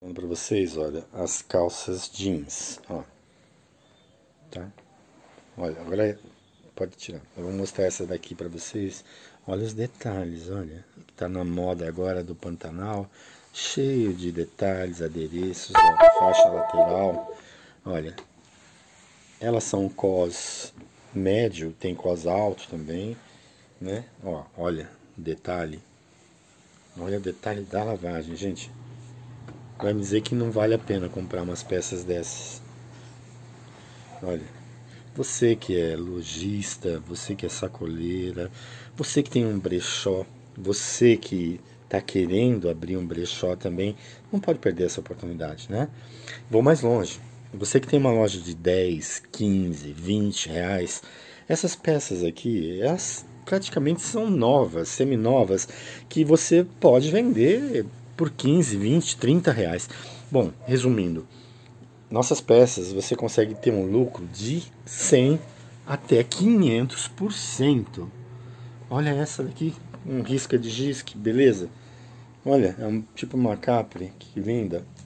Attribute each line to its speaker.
Speaker 1: Para vocês, olha, as calças jeans, ó, tá? Olha, agora pode tirar. Eu vou mostrar essa daqui para vocês. Olha os detalhes, olha, tá na moda agora do Pantanal, cheio de detalhes, adereços, ó, faixa lateral. Olha, elas são cos médio, tem cos alto também, né? Ó, olha, detalhe. Olha o detalhe da lavagem, gente. Vai me dizer que não vale a pena comprar umas peças dessas. Olha, você que é lojista, você que é sacoleira, você que tem um brechó, você que está querendo abrir um brechó também, não pode perder essa oportunidade, né? Vou mais longe. Você que tem uma loja de 10, 15, 20 reais, essas peças aqui, elas praticamente são novas, semi-novas, que você pode vender por 15, 20, 30 reais. Bom, resumindo, nossas peças você consegue ter um lucro de 100 até 500%. Olha essa daqui, um risca de giz, que beleza. Olha, é tipo uma capri, que linda.